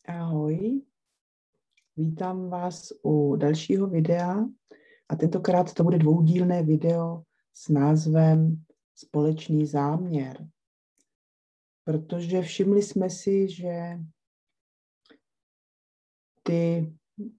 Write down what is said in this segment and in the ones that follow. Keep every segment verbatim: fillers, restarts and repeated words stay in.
Ahoj, vítám vás u dalšího videa a tentokrát to bude dvoudílné video s názvem Společný záměr. Protože všimli jsme si, že ty,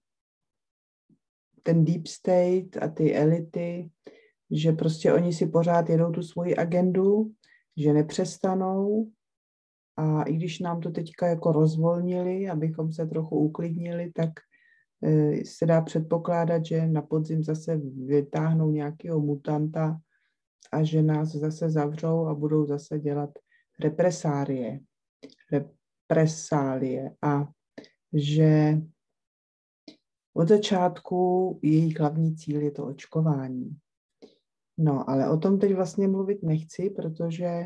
ten deep state a ty elity, že prostě oni si pořád jedou tu svoji agendu, že nepřestanou. A i když nám to teďka jako rozvolnili, abychom se trochu uklidnili, tak se dá předpokládat, že na podzim zase vytáhnou nějakého mutanta a že nás zase zavřou a budou zase dělat represálie. Represálie. A že od začátku jejich hlavní cíl je to očkování. No, ale o tom teď vlastně mluvit nechci, protože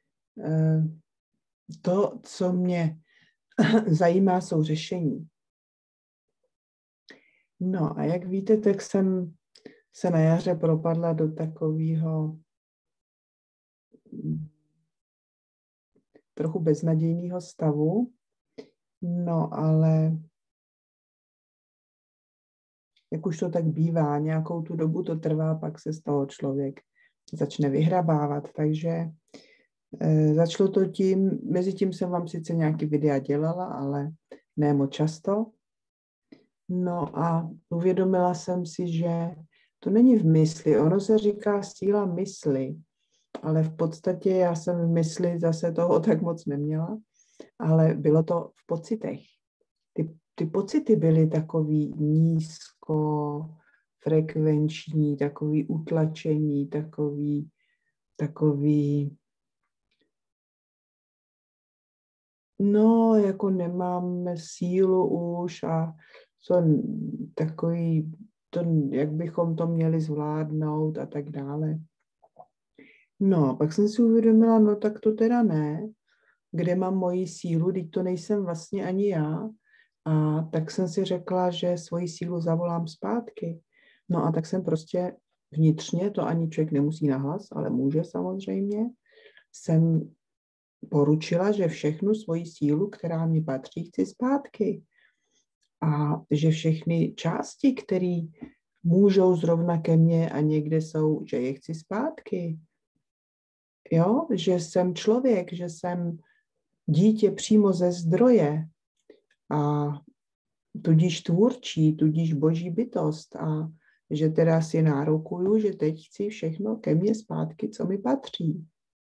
to, co mě zajímá, jsou řešení. No a jak víte, tak jsem se na jaře propadla do takového trochu beznadějného stavu. No ale jak už to tak bývá, nějakou tu dobu to trvá, pak se z toho člověk začne vyhrabávat. Takže e, začalo to tím, mezi tím jsem vám sice nějaký videa dělala, ale ne moc často. No a uvědomila jsem si, že to není v mysli. Ono se říká síla mysli, ale v podstatě já jsem v mysli zase toho tak moc neměla, ale bylo to v pocitech. Ty, ty pocity byly takový nízkofrekvenční, takový utlačení, takový, takový, no, jako nemáme sílu už a co takový, to, jak bychom to měli zvládnout a tak dále. No a pak jsem si uvědomila, no tak to teda ne, kde mám moji sílu, teď to nejsem vlastně ani já. A tak jsem si řekla, že svoji sílu zavolám zpátky. No a tak jsem prostě vnitřně, to ani člověk nemusí nahlas, ale může samozřejmě, jsem poručila, že všechnu svoji sílu, která mi patří, chci zpátky. A že všechny části, které můžou zrovna ke mně a někde jsou, že je chci zpátky. Jo, že jsem člověk, že jsem dítě přímo ze zdroje a tudíž tvůrčí, tudíž boží bytost a že teda si nárokuju, že teď chci všechno ke mně zpátky, co mi patří.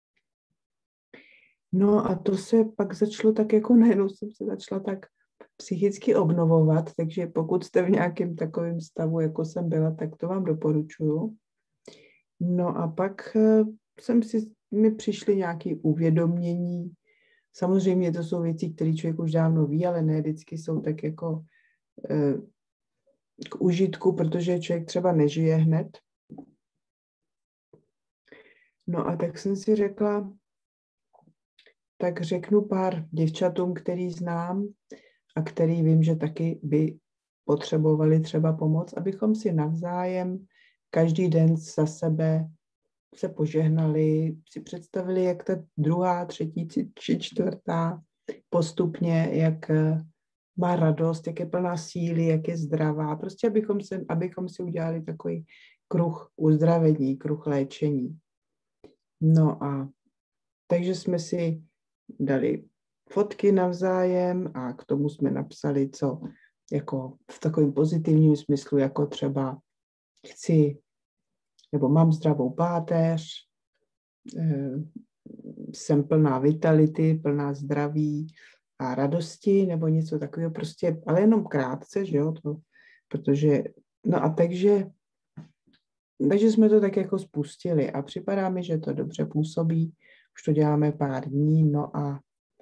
No a to se pak začalo tak jako najednou jsem se začala tak psychicky obnovovat, takže pokud jste v nějakém takovém stavu, jako jsem byla, tak to vám doporučuju. No a pak jsem si, mi přišly nějaké uvědomění. Samozřejmě to jsou věci, které člověk už dávno ví, ale ne vždycky jsou tak jako eh, k užitku, protože člověk třeba nežije hned. No a tak jsem si řekla, tak řeknu pár děvčatům, který znám a který vím, že taky by potřebovali třeba pomoc, abychom si navzájem každý den za sebe se požehnali, si představili, jak ta druhá, třetí či čtvrtá postupně, jak má radost, jak je plná síly, jak je zdravá. Prostě abychom, se, abychom si udělali takový kruh uzdravení, kruh léčení. No a takže jsme si dali fotky navzájem a k tomu jsme napsali, co jako v takovém pozitivním smyslu, jako třeba chci, nebo mám zdravou páteř, jsem plná vitality, plná zdraví a radosti, nebo něco takového prostě, ale jenom krátce, že jo, to, protože, no a takže, takže jsme to tak jako spustili a připadá mi, že to dobře působí, už to děláme pár dní, no a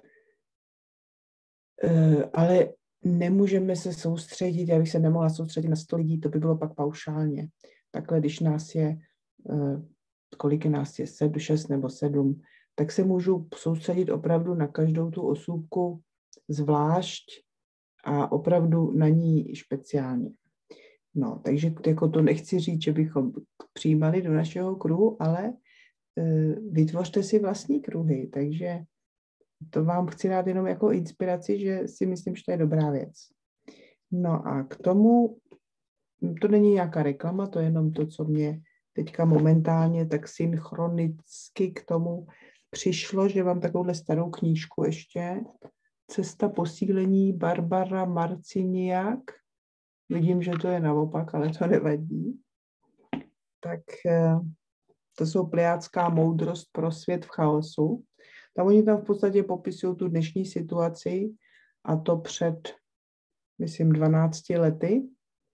ale nemůžeme se soustředit, já bych se nemohla soustředit na sto lidí, to by bylo pak paušálně. Takhle, když nás je, kolik je nás je, sedm, šest nebo sedm, tak se můžu soustředit opravdu na každou tu osůbku zvlášť a opravdu na ní špeciálně. No, takže jako to nechci říct, že bychom přijímali do našeho kruhu, ale vytvořte si vlastní kruhy, takže to vám chci dát jenom jako inspiraci, že si myslím, že to je dobrá věc. No a k tomu, to není nějaká reklama, to je jenom to, co mě teďka momentálně tak synchronicky k tomu přišlo, že mám takovouhle starou knížku ještě, Cesta posílení Barbara Marciniak. Vidím, že to je naopak, ale to nevadí. Tak to jsou plejádská moudrost pro svět v chaosu. Tam oni tam v podstatě popisují tu dnešní situaci a to před, myslím, dvanácti lety.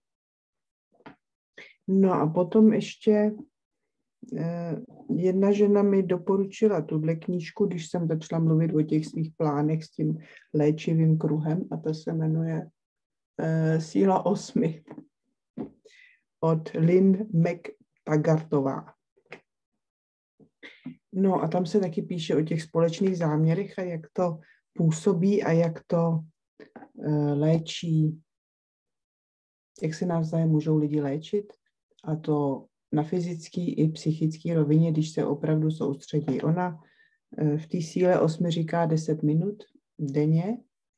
No a potom ještě jedna žena mi doporučila tuhle knížku, když jsem začala mluvit o těch svých plánech s tím léčivým kruhem a to se jmenuje uh, Síla osmi od Lynn McTaggartová. No a tam se taky píše o těch společných záměrech a jak to působí a jak to uh, léčí, jak se navzájem můžou lidi léčit a to na fyzický i psychický rovině, když se opravdu soustředí. Ona v té síle osmi říká deset minut denně.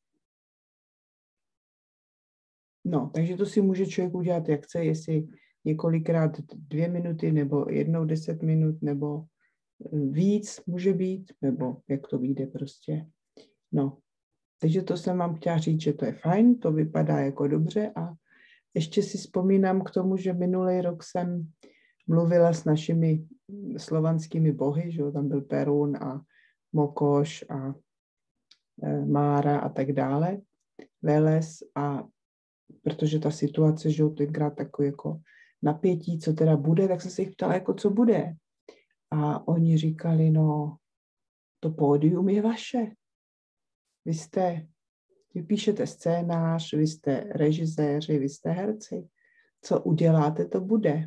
No, takže to si může člověk udělat, jak chce, jestli několikrát dvě minuty, nebo jednou deset minut, nebo víc může být, nebo jak to vyjde prostě. No, takže to jsem vám chtěla říct, že to je fajn, to vypadá jako dobře a ještě si vzpomínám k tomu, že minulý rok jsem mluvila s našimi slovanskými bohy, že tam byl Perun a Mokoš a e, Mára a tak dále, Veles a protože ta situace, že tenkrát takový jako napětí, co teda bude, tak jsem se jich ptala, jako co bude. A oni říkali, no, to pódium je vaše. Vy jste, vy píšete scénář, vy jste režiséři, vy jste herci. Co uděláte, to bude.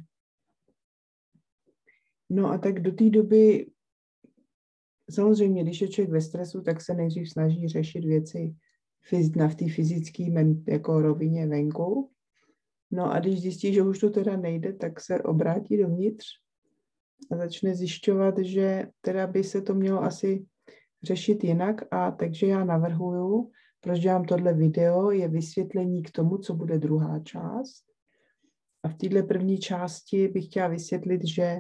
No a tak do té doby, samozřejmě, když je člověk ve stresu, tak se nejdřív snaží řešit věci na v té fyzické jako rovině venku. No a když zjistí, že už to teda nejde, tak se obrátí dovnitř a začne zjišťovat, že teda by se to mělo asi řešit jinak. A takže já navrhuju, proč dělám tohle video, je vysvětlení k tomu, co bude druhá část. A v této první části bych chtěla vysvětlit, že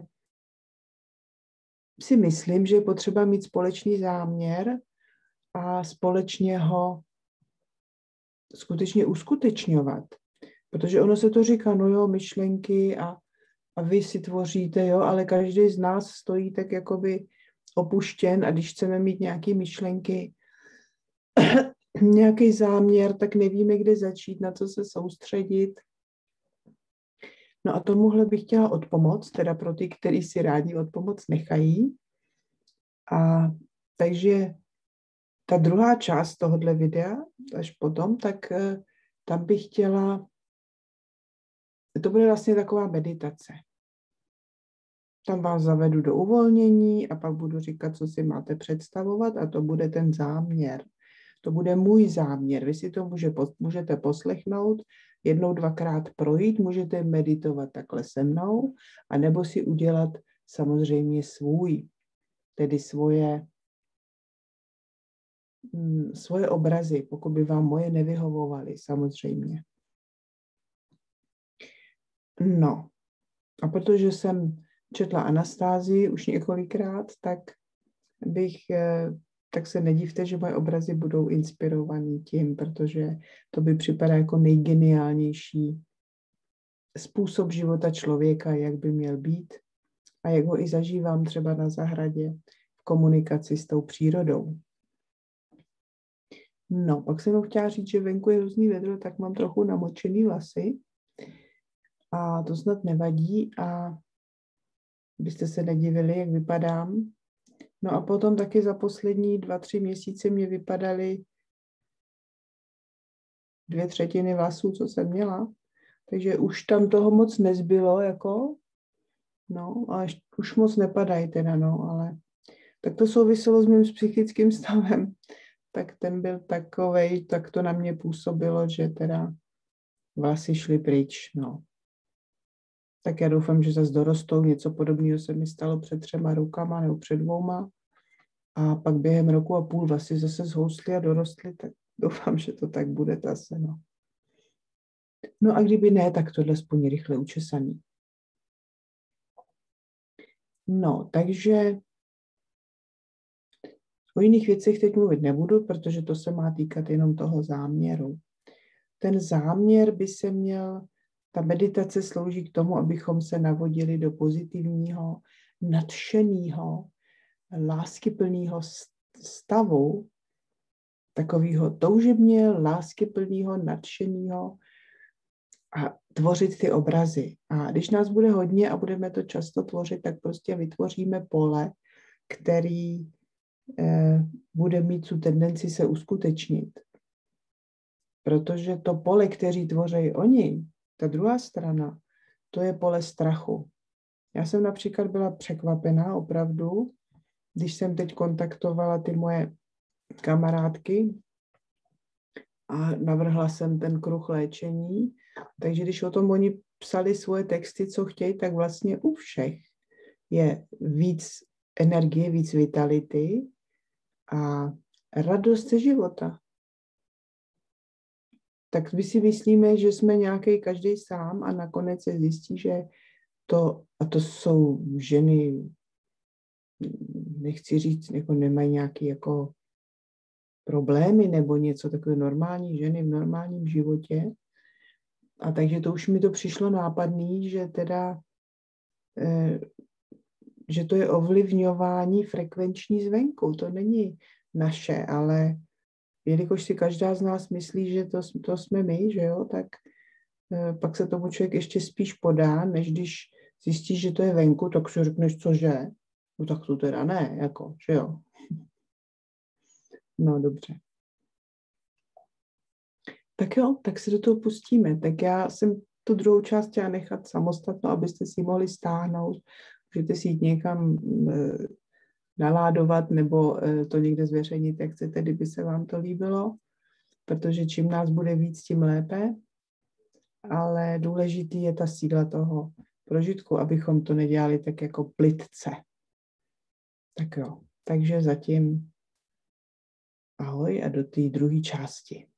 si myslím, že je potřeba mít společný záměr a společně ho skutečně uskutečňovat. Protože ono se to říká, no jo, myšlenky a, a vy si tvoříte, jo, ale každý z nás stojí tak jakoby opuštěn a když chceme mít nějaké myšlenky, nějaký záměr, tak nevíme, kde začít, na co se soustředit. No a tomuhle bych chtěla odpomoct, teda pro ty, kteří si rádi odpomoc nechají. A takže ta druhá část tohohle videa, až potom, tak uh, tam bych chtěla, to bude vlastně taková meditace. Tam vás zavedu do uvolnění a pak budu říkat, co si máte představovat a to bude ten záměr. To bude můj záměr. Vy si to může, můžete poslechnout, jednou, dvakrát projít, můžete meditovat takhle se mnou, anebo si udělat samozřejmě svůj, tedy svoje, svoje obrazy, pokud by vám moje nevyhovovaly, samozřejmě. No, a protože jsem četla Anastázii už několikrát, tak bych, tak se nedivte, že moje obrazy budou inspirovaný tím, protože to by připadá jako nejgeniálnější způsob života člověka, jak by měl být a jak ho i zažívám třeba na zahradě v komunikaci s tou přírodou. No, pak jsem chtěla říct, že venku je hrozný vedro, tak mám trochu namočený vlasy a to snad nevadí a byste se nedivili, jak vypadám. No a potom taky za poslední dva, tři měsíce mě vypadaly dvě třetiny vlasů, co jsem měla. Takže už tam toho moc nezbylo, jako, no, a už moc nepadají teda, no, ale tak to souviselo s mým psychickým stavem. Tak ten byl takovej, tak to na mě působilo, že teda vlasy šly pryč, no. Tak já doufám, že zase dorostou, něco podobného se mi stalo před třema rukama nebo před dvouma. a pak během roku a půl vlastně zase zhoustli a dorostli, tak doufám, že to tak bude zase, no. No a kdyby ne, tak tohle aspoň rychle učesaný. No, takže o jiných věcech teď mluvit nebudu, protože to se má týkat jenom toho záměru. Ten záměr by se měl, ta meditace slouží k tomu, abychom se navodili do pozitivního, nadšeného, láskyplného stavu, takového toužebně láskyplného, nadšeného a tvořit ty obrazy. A když nás bude hodně a budeme to často tvořit, tak prostě vytvoříme pole, který eh, bude mít tu tendenci se uskutečnit. Protože to pole, kteří tvoří oni, ta druhá strana, to je pole strachu. Já jsem například byla překvapená opravdu, když jsem teď kontaktovala ty moje kamarádky a navrhla jsem ten kruh léčení. Takže když o tom oni psali svoje texty, co chtějí, tak vlastně u všech je víc energie, víc vitality a radost ze života. Tak my si myslíme, že jsme nějaký každý sám a nakonec se zjistí, že to, a to jsou ženy, nechci říct, jako nemají nějaké jako problémy nebo něco takové normální ženy v normálním životě. A takže to už mi to přišlo nápadný, že teda, eh, že to je ovlivňování frekvenční zvenku. To není naše, ale jelikož si každá z nás myslí, že to, to jsme my, že jo, tak eh, pak se tomu člověk ještě spíš podá, než když zjistí, že to je venku, tak si řekneš, cože? No tak to teda ne, jako, že jo. No dobře. Tak jo, tak se do toho pustíme. Tak já jsem tu druhou část chtěla nechat samostatnou, abyste si ji mohli stáhnout. Můžete si jít někam e, naládovat nebo e, to někde zveřejnit, jak chcete, kdyby se vám to líbilo. Protože čím nás bude víc, tím lépe. Ale důležitý je ta síla toho prožitku, abychom to nedělali tak jako plytce. Tak jo, takže zatím ahoj a do té druhé části.